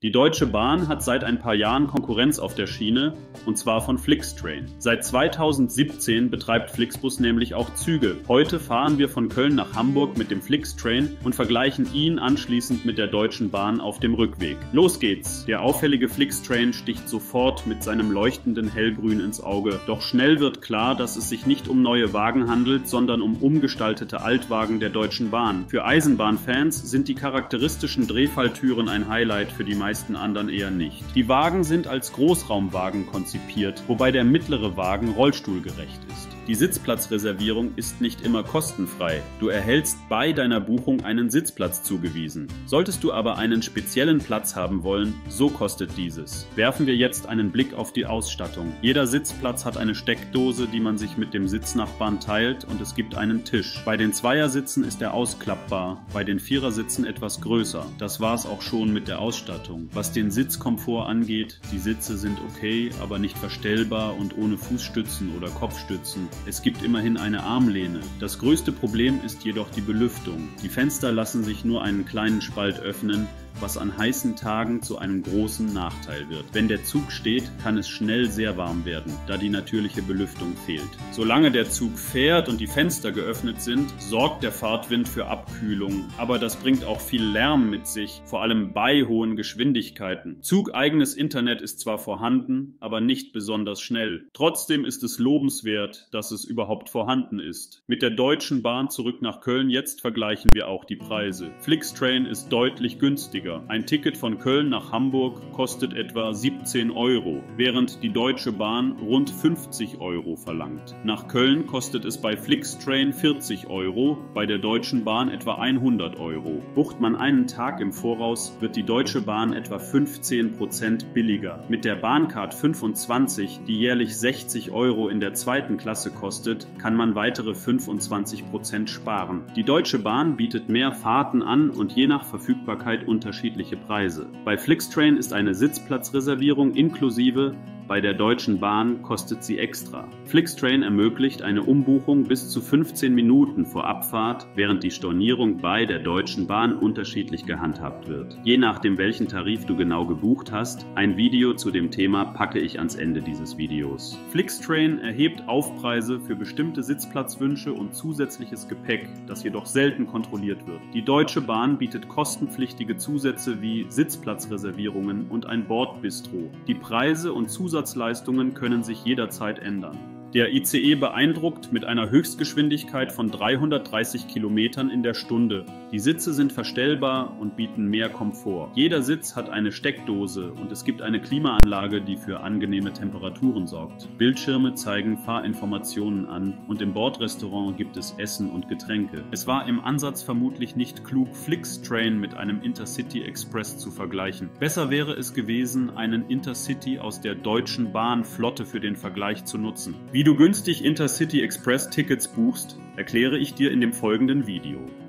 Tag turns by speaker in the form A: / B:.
A: Die Deutsche Bahn hat seit ein paar Jahren Konkurrenz auf der Schiene, und zwar von Flixtrain. Seit 2017 betreibt Flixbus nämlich auch Züge. Heute fahren wir von Köln nach Hamburg mit dem Flixtrain und vergleichen ihn anschließend mit der Deutschen Bahn auf dem Rückweg. Los geht's! Der auffällige Flixtrain sticht sofort mit seinem leuchtenden Hellgrün ins Auge. Doch schnell wird klar, dass es sich nicht um neue Wagen handelt, sondern um umgestaltete Altwagen der Deutschen Bahn. Für Eisenbahnfans sind die charakteristischen Drehfalltüren ein Highlight, für die meisten anderen eher nicht. Die Wagen sind als Großraumwagen konzipiert, wobei der mittlere Wagen rollstuhlgerecht ist. Die Sitzplatzreservierung ist nicht immer kostenfrei. Du erhältst bei deiner Buchung einen Sitzplatz zugewiesen. Solltest du aber einen speziellen Platz haben wollen, so kostet dieses. Werfen wir jetzt einen Blick auf die Ausstattung. Jeder Sitzplatz hat eine Steckdose, die man sich mit dem Sitznachbarn teilt, und es gibt einen Tisch. Bei den Zweiersitzen ist er ausklappbar, bei den Vierersitzen etwas größer. Das war's auch schon mit der Ausstattung. Was den Sitzkomfort angeht, die Sitze sind okay, aber nicht verstellbar und ohne Fußstützen oder Kopfstützen. Es gibt immerhin eine Armlehne. Das größte Problem ist jedoch die Belüftung. Die Fenster lassen sich nur einen kleinen Spalt öffnen, was an heißen Tagen zu einem großen Nachteil wird. Wenn der Zug steht, kann es schnell sehr warm werden, da die natürliche Belüftung fehlt. Solange der Zug fährt und die Fenster geöffnet sind, sorgt der Fahrtwind für Abkühlung, aber das bringt auch viel Lärm mit sich, vor allem bei hohen Geschwindigkeiten. Zugeigenes Internet ist zwar vorhanden, aber nicht besonders schnell. Trotzdem ist es lobenswert, dass es überhaupt vorhanden ist. Mit der Deutschen Bahn zurück nach Köln jetzt vergleichen wir auch die Preise. Flixtrain ist deutlich günstiger. Ein Ticket von Köln nach Hamburg kostet etwa 17 €, während die Deutsche Bahn rund 50 € verlangt. Nach Köln kostet es bei Flixtrain 40 €, bei der Deutschen Bahn etwa 100 €. Bucht man einen Tag im Voraus, wird die Deutsche Bahn etwa 15% billiger. Mit der Bahncard 25, die jährlich 60 € in der zweiten Klasse kostet, kann man weitere 25% sparen. Die Deutsche Bahn bietet mehr Fahrten an und je nach Verfügbarkeit unterschiedliche Preise. Bei Flixtrain ist eine Sitzplatzreservierung inklusive, bei der Deutschen Bahn kostet sie extra. Flixtrain ermöglicht eine Umbuchung bis zu 15 Minuten vor Abfahrt, während die Stornierung bei der Deutschen Bahn unterschiedlich gehandhabt wird. Je nachdem, welchen Tarif du genau gebucht hast, ein Video zu dem Thema packe ich ans Ende dieses Videos. Flixtrain erhebt Aufpreise für bestimmte Sitzplatzwünsche und zusätzliches Gepäck, das jedoch selten kontrolliert wird. Die Deutsche Bahn bietet kostenpflichtige Zusätze wie Sitzplatzreservierungen und ein Bordbistro. Die Preise und Zusatzleistungen können sich jederzeit ändern. Der ICE beeindruckt mit einer Höchstgeschwindigkeit von 330 Kilometern in der Stunde. Die Sitze sind verstellbar und bieten mehr Komfort. Jeder Sitz hat eine Steckdose und es gibt eine Klimaanlage, die für angenehme Temperaturen sorgt. Bildschirme zeigen Fahrinformationen an und im Bordrestaurant gibt es Essen und Getränke. Es war im Ansatz vermutlich nicht klug, Flixtrain mit einem Intercity Express zu vergleichen. Besser wäre es gewesen, einen Intercity aus der Deutschen Bahn Flotte für den Vergleich zu nutzen. Wie du günstig Intercity Express Tickets buchst, erkläre ich dir in dem folgenden Video.